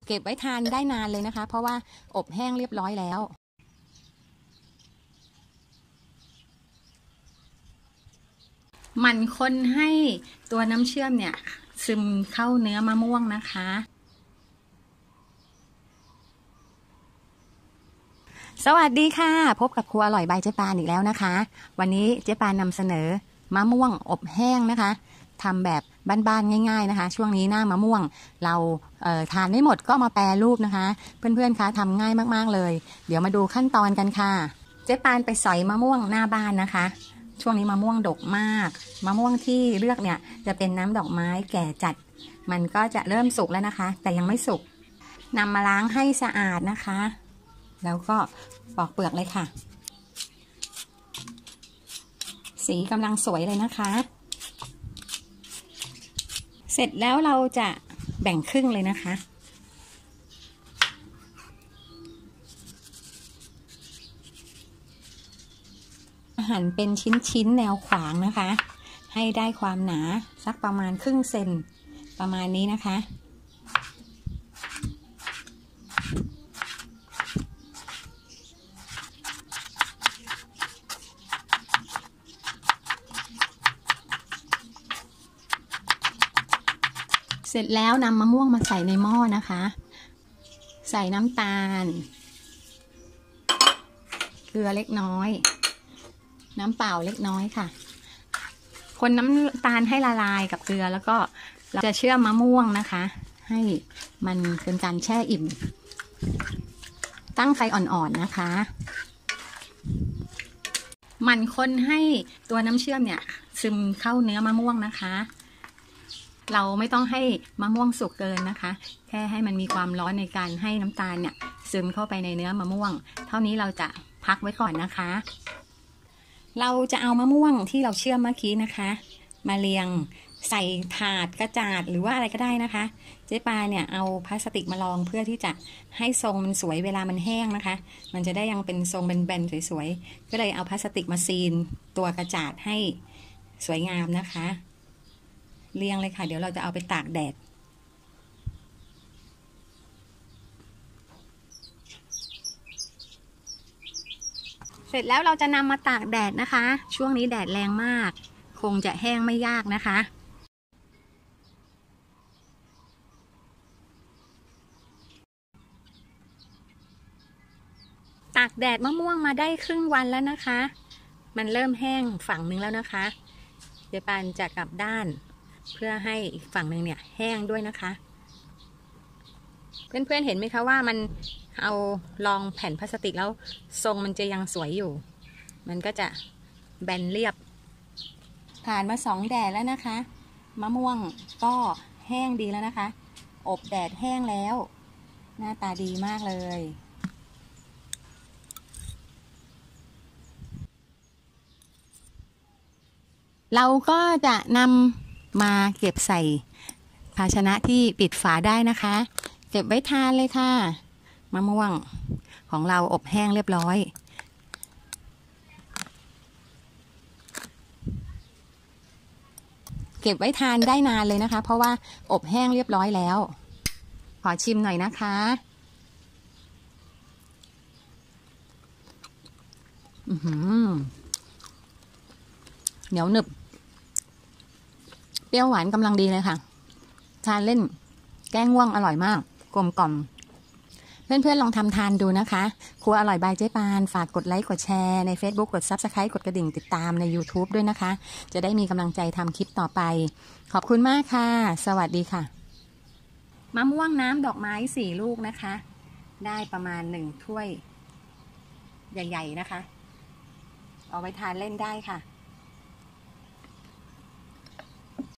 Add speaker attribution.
Speaker 1: เก็บไว้ทานได้นานเลยนะคะเพราะว่าอบแห้งเรียบร้อยแล้วมันคนให้ตัวน้ำเชื่อมเนี่ยซึมเข้าเนื้อมะม่วงนะคะสวัสดีค่ะพบกับครัวอร่อยบายเจ๊ปานอีกแล้วนะคะวันนี้เจ๊ปานนำเสนอมะม่วงอบแห้งนะคะทำแบบบ้านๆง่ายๆนะคะช่วงนี้หน้ามะม่วงเราทานไม่หมดก็มาแปรรูปนะคะเพื่อนๆคะทำง่ายมากๆเลยเดี๋ยวมาดูขั้นตอนกันค่ะเจ๊ปานไปสอยมะม่วงหน้าบ้านนะคะช่วงนี้มะม่วงดกมากมะม่วงที่เลือกเนี่ยจะเป็นน้ำดอกไม้แก่จัดมันก็จะเริ่มสุกแล้วนะคะแต่ยังไม่สุกนำมาล้างให้สะอาดนะคะแล้วก็ปอกเปลือกเลยค่ะสีกำลังสวยเลยนะคะเสร็จแล้วเราจะแบ่งครึ่งเลยนะคะหั่นเป็นชิ้นๆแนวขวางนะคะให้ได้ความหนาสักประมาณครึ่งเซนประมาณนี้นะคะเสร็จแล้วนำมะม่วงมาใส่ในหม้อนะคะใส่น้ำตาลเกลือเล็กน้อยน้ำเปล่าเล็กน้อยค่ะคนน้ำตาลให้ละลายกับเกลือแล้วก็เราจะเชื่อมมะม่วงนะคะให้มันเป็นการแช่อิ่มตั้งไฟอ่อนๆนะคะมันคนให้ตัวน้ำเชื่อมเนี่ยซึมเข้าเนื้อมะม่วงนะคะเราไม่ต้องให้มะม่วงสุกเกินนะคะแค่ให้มันมีความร้อนในการให้น้ำตาลเนี่ยซึมเข้าไปในเนื้อมะม่วงเท่านี้เราจะพักไว้ก่อนนะคะเราจะเอามะม่วงที่เราเชื่อมเมื่อกี้นะคะมาเรียงใส่ถาดกระจาดหรือว่าอะไรก็ได้นะคะเจ๊ปาเนี่ยเอาพลาสติกมารองเพื่อที่จะให้ทรงมันสวยเวลามันแห้งนะคะมันจะได้ยังเป็นทรงแบนๆสวยๆก็เลยเอาพลาสติกมาซีนตัวกระจาดให้สวยงามนะคะเรียงเลยค่ะเดี๋ยวเราจะเอาไปตากแดดเสร็จแล้วเราจะนำมาตากแดดนะคะช่วงนี้แดดแรงมากคงจะแห้งไม่ยากนะคะตากแดดมะม่วงมาได้ครึ่งวันแล้วนะคะมันเริ่มแห้งฝั่งนึงแล้วนะคะเดี๋ยวปานจะกลับด้านเพื่อให้อีกฝั่งหนึ่งเนี่ยแห้งด้วยนะคะเพื่อนๆเห็นไหมคะว่ามันเอารองแผ่นพลาสติกแล้วทรงมันจะยังสวยอยู่มันก็จะแบนเรียบผ่านมา2แดดแล้วนะคะมะม่วงก็แห้งดีแล้วนะคะอบแดดแห้งแล้วหน้าตาดีมากเลยเราก็จะนำมาเก็บใส่ภาชนะที่ปิดฝาได้นะคะเก็บไว้ทานเลยค่ะมะม่วงของเราอบแห้งเรียบร้อยเก็บไว้ทานได้นานเลยนะคะเพราะว่าอบแห้งเรียบร้อยแล้วขอชิมหน่อยนะคะเหนียวหนึบเปรี้ยวหวานกำลังดีเลยค่ะทานเล่นแก้ง่วงอร่อยมากกลมกล่อมเพื่อนๆลองทำทานดูนะคะครัวอร่อยบายเจ๊ปานฝากกดไลค์กดแชร์ใน Facebook กด Subscribe กดกระดิ่งติดตามใน YouTube ด้วยนะคะจะได้มีกำลังใจทำคลิปต่อไปขอบคุณมากค่ะสวัสดีค่ะมะม่วงน้ำดอกไม้4 ลูกนะคะได้ประมาณ1 ถ้วยใหญ่ๆนะคะเอาไว้ทานเล่นได้ค่ะ